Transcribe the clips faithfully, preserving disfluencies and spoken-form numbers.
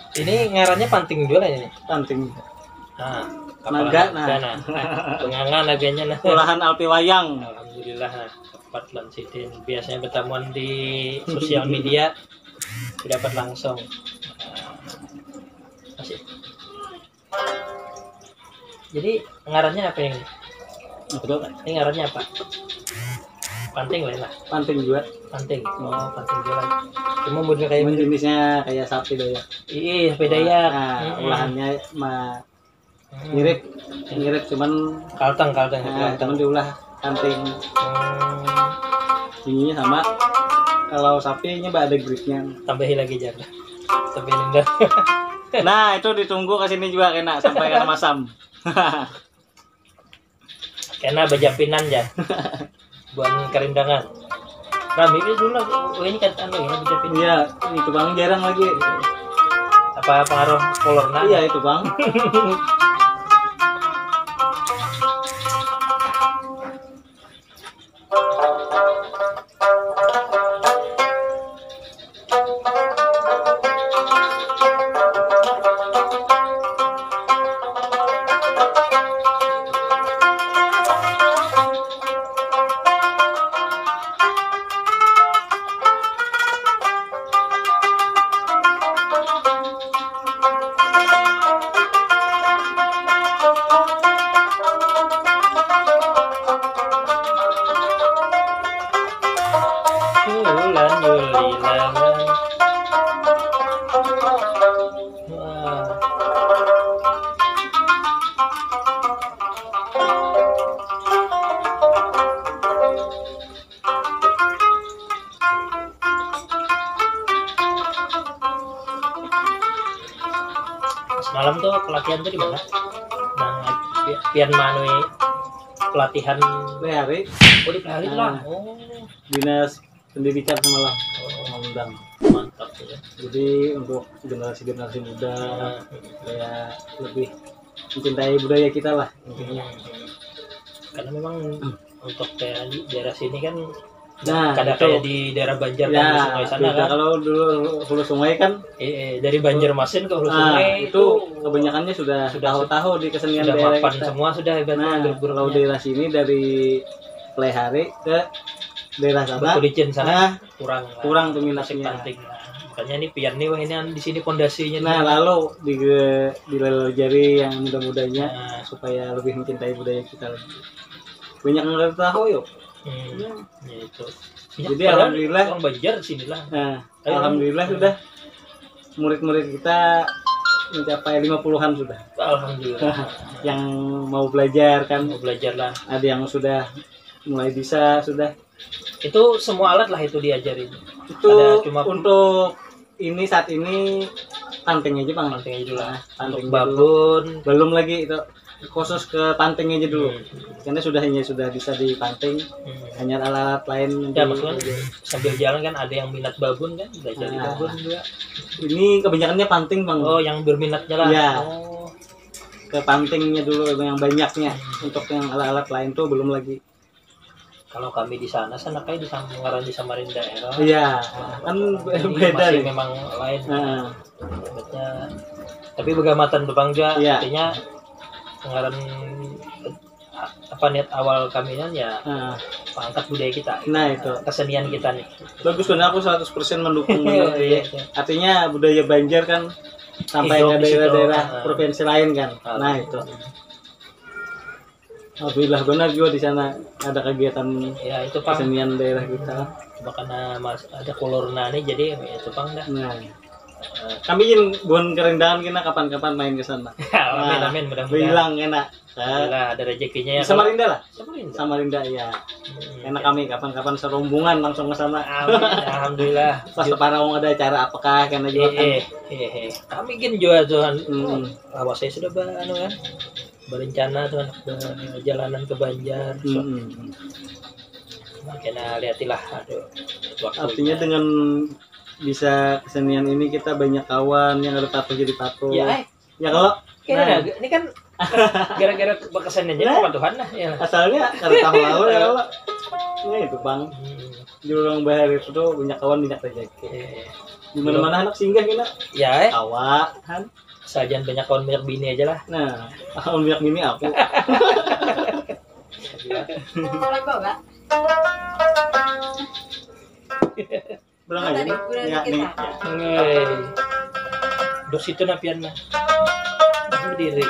Ini ngarannya panting juga ini. Panting. Nah, naga nah. nah. Pengangan naganya nah. Olahan Alpi Wayang. Alhamdulillah nah. Dapat lansitin. Biasanya bertemuan di sosial media dapat langsung. Masih. Jadi ngarannya apa ini? Betul. Ini ngarannya apa? Panting lain lah. Panting juga. Panting. Oh, panting juga. Cuma model kayak jenisnya kayak sapi Dayak. Iya, sapi Dayak. Nah, hmm. olahannya mah hmm. mirip, mirip cuman kalteng, kalteng. Nah, cuman diolah panting. Hmm. Ininya sama. Kalau sapinya mbak ada gripnya. Tambahin lagi jar. Tambahin dah. Nah, itu ditunggu ke sini juga kena sampai kena masam. Kena bajapinan ya. Buat kerindangan. Nah, ini dulu oh, ini kan anu ini bajapin. Iya, itu Bang jarang lagi. Apa pengaruh kolorna? Iya, itu Bang. Semalam tuh pelatihan tuh di mana? Nah, pian manui pelatihan Pelihari. Oh di pelihari lah. Oh. Dinas Pendidikan semalam. Oh, mengundang. Mantap ya. Jadi untuk generasi-generasi muda kayak lebih mencintai budaya kita lah intinya. Karena memang untuk kayak di daerah sini kan nah, kadang kayak di daerah Banjar ya, kan di sungai sana kan. Kalau dulu hulu sungai kan eh, eh, dari Banjarmasin ke hulu nah, sungai itu kebanyakannya sudah sudah tahu-tahu di kesenian sudah daerah mapan kita. Semua sudah hebat. Nah, kalau daerah sini dari Pelihari ke daerah sana Betulicin sana nah, kurang kurang peminatnya. Penting. Makanya ini pian nih wah ini di sini pondasinya. Nah, nih. lalu di dilelajari yang muda-mudanya nah. supaya lebih mencintai budaya kita lagi. Banyak yang nggak tahu yuk. Hmm. Ya. Ya itu. Ya, jadi alhamdulillah orang Banjar sini lah. Nah, alhamdulillah hmm. sudah murid-murid kita mencapai lima puluhan sudah. Alhamdulillah. Yang mau belajar kan. Mau belajar lah. Ada yang sudah mulai bisa sudah. Itu semua alat lah itu diajarin. Itu ada cuma untuk ini saat ini panting aja Bang. Panting aja dulu lah. Panting babon. Belum lagi itu khusus ke panting aja dulu. Hmm. Karena sudah hanya sudah bisa dipanting. Hmm. Hanya alat-alat lain. Ya maksudnya sambil jalan kan ada yang minat babon kan belajar nah. babon juga. Ini kebanyakannya panting Bang. Oh yang berminatnya lah. Ya. Oh. Ke pantingnya dulu yang banyaknya. Hmm. Untuk yang alat-alat lain tuh belum lagi. Kalau kami di sana, sana kayak di Samarinda di Samarinda daerah. Iya, kan beda masih nih. Memang lain. Nah. Tapi begamatan Bang juga, ya. Artinya pengaran apa niat awal kami kan ya nah. Angkat budaya kita. Nah itu kesenian kita nih. Bagus kan aku seratus persen mendukung. iya, iya. Artinya budaya Banjar kan sampai ke daerah-daerah provinsi lain kan. Nah, nah itu. Alhamdulillah benar juga di sana ada kegiatan ya itu Pang. Kesenian daerah kita. Cuma karena mas ada kolorna nih jadi ya itu Pang dah. Nah, uh, kami ingin buan kerendahan kita kapan-kapan main ke sana. Amin nah, amin mudah-mudahan. Bilang enak. Alhamdulillah ada rezekinya ya. Samarinda lah. Samarinda. Samarinda ya. Hmm, enak ya. Kami kapan-kapan serombongan langsung ke sana. Alhamdulillah. Pas Parang ada acara apakah karena juga kan. Eh, eh, eh. Kami kan juga Tuhan. Hmm. Oh, saya sudah anu kan. Berencana tuh perjalanan ke Banjar. Hmm. Makanya lihatilah aduh waktunya. Artinya dengan bisa kesenian ini kita banyak kawan yang ada tato jadi tato. Ya, eh. Ya kalau nah. Ini kan gara-gara keseniannya nah. Kepatuhan lah ya. Asalnya kalau tahu lalu ya kalau. Nah itu Bang. Hmm. Di Lurang Bahar itu tuh banyak kawan banyak rezeki. Di mana-mana anak singgah kena. Ya, eh. Awak kan. Sajian banyak kawan banyak bini aja lah. Nah, kalau banyak bini aku. Mulai bawa. Berang aja nih. Ya, nih. Ngei. Dos itu napian mah. Berdiri.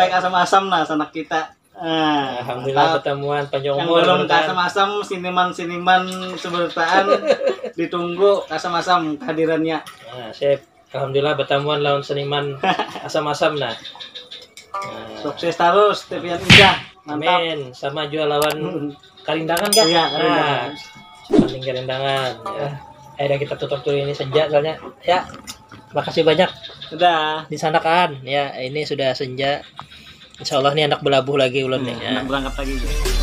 sampai ke asam-asam nah sanak kita. Nah, alhamdulillah pertemuan panjang yang umur. belum ke asam-asam siniman-siniman seberitaan ditunggu asam-asam kehadirannya. Nah, sip. Alhamdulillah pertemuan lawan seniman asam-asam nah. Nah, sukses terus Tepian Indah. Mantap. amin. Sama juga lawan Karindangan kan? Iya, Karindangan. Nah, banding Karindangan ya. Eh, dan kita tutup dulu ini senja soalnya. Ya. Makasih banyak. Sudah. Di sana kan. Ya, ini sudah senja. Insya Allah nih anak berlabuh lagi ulun nih. Ya. Anak berangkat lagi.